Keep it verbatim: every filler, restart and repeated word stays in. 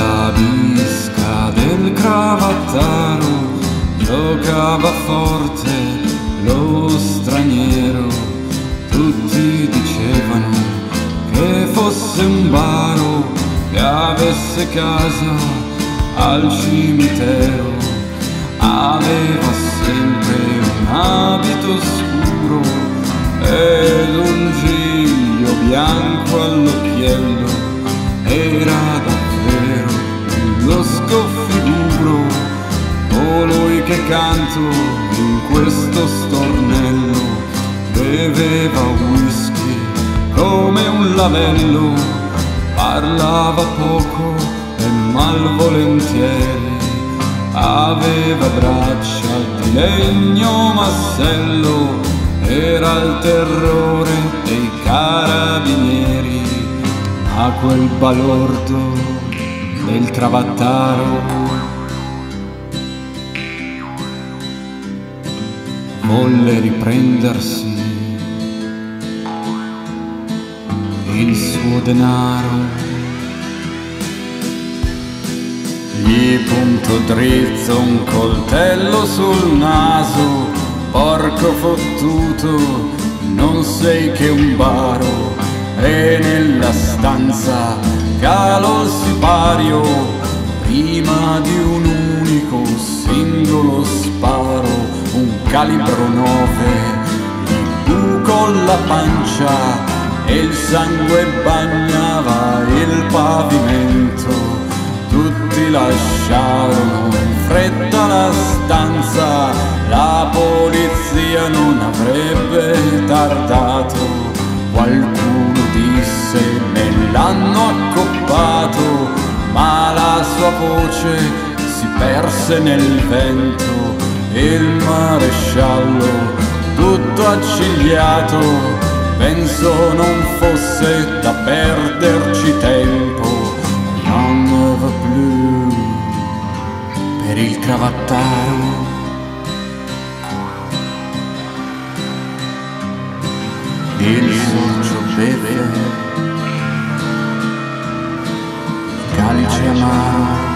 La bisca del cravattaro giocava forte lo straniero, tutti dicevano che fosse un baro, che avesse casa al cimitero. Aveva sempre un abito scuro ed un giglio bianco all'occhiello. Era davvero lo scoffiguro, colui che canto in questo stornello. Beveva whisky come un lavello, parlava poco e malvolentieri. Aveva braccia di legno massello, era il terrore dei carabinieri. Ma quel balordo del cravattaro volle riprendersi il suo denaro. Gli puntò drizzo un coltello sul naso: porco fottuto, non sei che un baro. E nella stanza calò il sipario prima di un unico singolo sparo. Un calibro nove gli bucò la pancia e il sangue bagnava il pavimento. Tutti lasciarono in fretta la stanza, la polizia non avrebbe tardato. Qualcuno disse me l'hanno accoppato, ma la sua voce si perse nel vento. Il maresciallo, tutto accigliato, pensò non fosse da perderci tempo. Non va più per il cravattaro. Il socio beve, calice amaro.